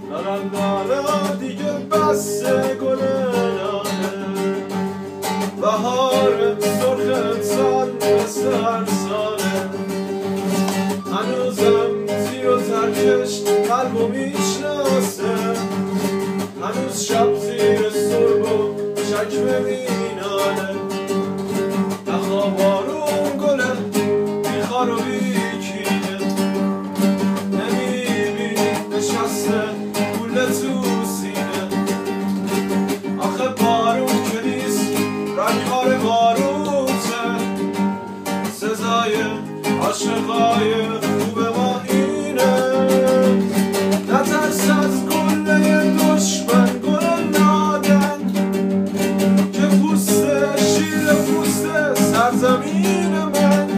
لالا دیگه بس گل نانه بهار سرخ سال مثل هر ساله هنوزم زیر و ترکش قلبو میشناسه هنوز شب زیر سرب و چکمه میناله نخواب آروم گله بیخار و بیکینه نمیبینی نشسته گوله تو سینه آخه بارون که نیست رنگار باروته سزای عاشقای خوب ما اینه نترس از گله دشمن گل نادن که پوسته شیر پوسته سرزمین من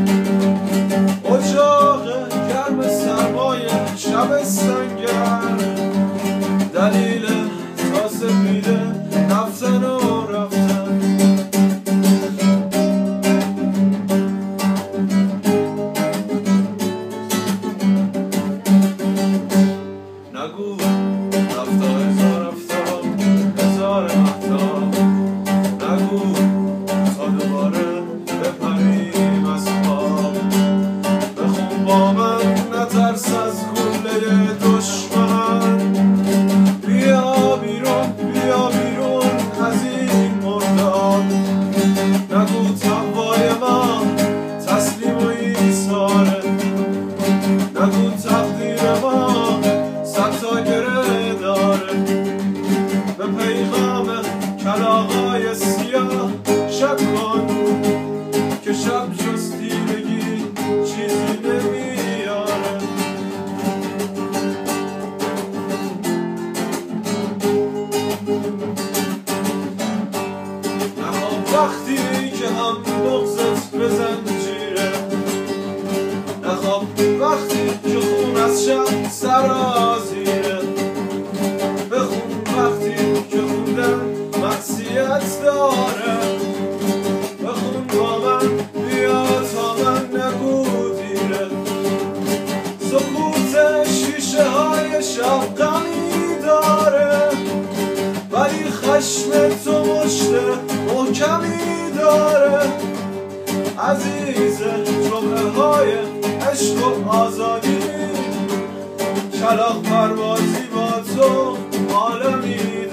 اجاق گرم سرمای شب سنگر دلیل تا سپیده رفتن و رفتن نگو رفتا هزار مهتاب نگو تا دوباره بپریم از خواب بخون با من نترس از گله دشمن بیا بیرون از این مرداب نگو تقوای ما تسلیم و ایثاره نگو تقدیر ما صد گره داره به پیغام کلاغای سیاه شک کن که شب جز دیرگی چیزی نمیاره نخواب وقتی که هم بغضت به زنجیره نخواب وقتی که خون از شب سرازیره بخون وقتی که خوندن معصیت داره بخون با من بیا تا من نگو دیره سکوت شیشه های شب غمی داره ولی خشم تو مشت محکمی داره عزیز جمعه های عشق و آزادی کلاغ پروازی با تو عالمی